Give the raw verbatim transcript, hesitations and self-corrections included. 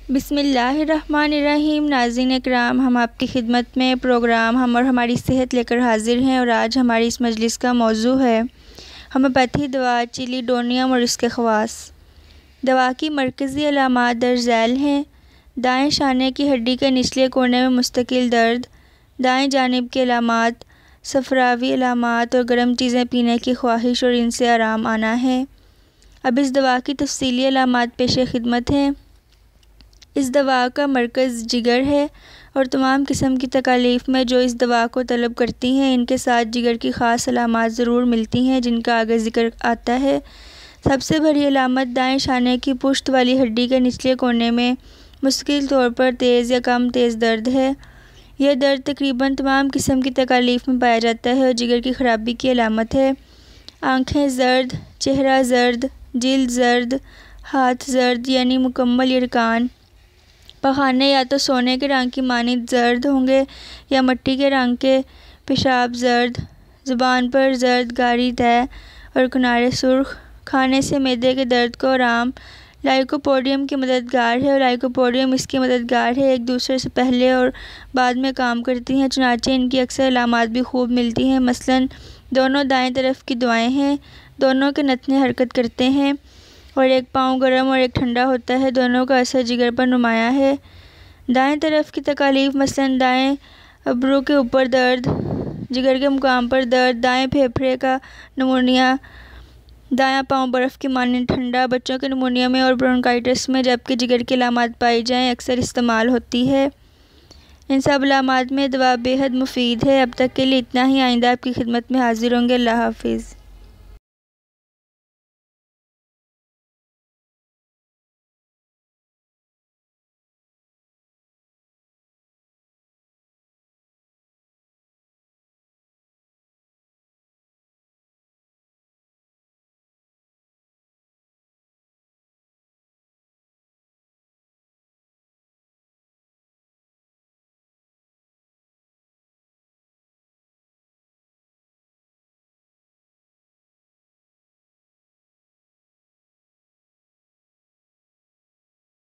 بسم اللہ الرحمن الرحیم۔ ناظرین اکرام، ہم آپ کی خدمت میں پروگرام ہم اور ہماری صحت لے کر حاضر ہیں، اور آج ہماری اس مجلس کا موضوع ہے ہومیوپیتھی دوا چلیڈونیم اور اس کے خواص۔ دوا کی مرکزی علامات درج ذیل ہیں: دائیں شانے کی ہڈی کے نچلے کونے میں مستقل درد، دائیں جانب کی علامات صفراوی علامات اور گرم چیزیں پینے کی خواہش اور ان سے آرام آنا ہے۔ اب اس دوا کی تفصیلی علامات پیش خدمت ہیں۔ اس دوا کا مرکز جگر ہے، اور تمام قسم کی تکالیف میں جو اس دوا کو طلب کرتی ہیں ان کے ساتھ جگر کی خاص علامات ضرور ملتی ہیں، جن کا آگے ذکر آتا ہے۔ سب سے بڑی علامت دائیں شانے کی پشت والی ہڈی کے نچلے کونے میں مستقل طور پر تیز یا کم تیز درد ہے۔ یہ درد تقریباً تمام قسم کی تکالیف میں پایا جاتا ہے اور جگر کی خرابی کی علامت ہے۔ آنکھیں زرد، چہرہ زرد، جلد زرد، ہاتھ زرد یعنی مکمل یرقان، پخانے یا تو سونے کے رنگ کی مانند زرد ہوں گے یا مٹی کے رنگ کے، پیشاب زرد، زبان پر زرد گاری تہ اور کنارے سرخ، کھانے سے معدے کے درد کو آرام۔ لائکوپوڈیم کی مددگار ہے اور لائکوپوڈیم اس کی مددگار ہے، ایک دوسرے سے پہلے اور بعد میں کام کرتی ہیں، چنانچہ ان کی اکثر علامات بھی خوب ملتی ہیں۔ مثلاً دونوں دائیں طرف کی دوائیں ہیں، دونوں کے نتنے حرکت کرتے ہیں اور ایک پاؤں گرم اور ایک ٹھنڈا ہوتا ہے، دونوں کا اثر جگر پر نمایاں ہے۔ دائیں طرف کی تکالیف مثلاً دائیں ابرو کے اوپر درد، جگر کے مقام پر درد، دائیں پھیپھڑے کا نمونیا، دایاں پاؤں برف کی مانند ٹھنڈا، بچوں کے نمونیا میں اور برونکائٹس میں جبکہ جگر کی علامات پائی جائیں اکثر استعمال ہوتی ہے۔ ان سب علامات میں دوا بے حد مفید ہے۔ اب تک کے لیے اتنا ہی، آئندہ آپ کی خدمت میں حاضر ہوں گے۔ اللہ حافظ۔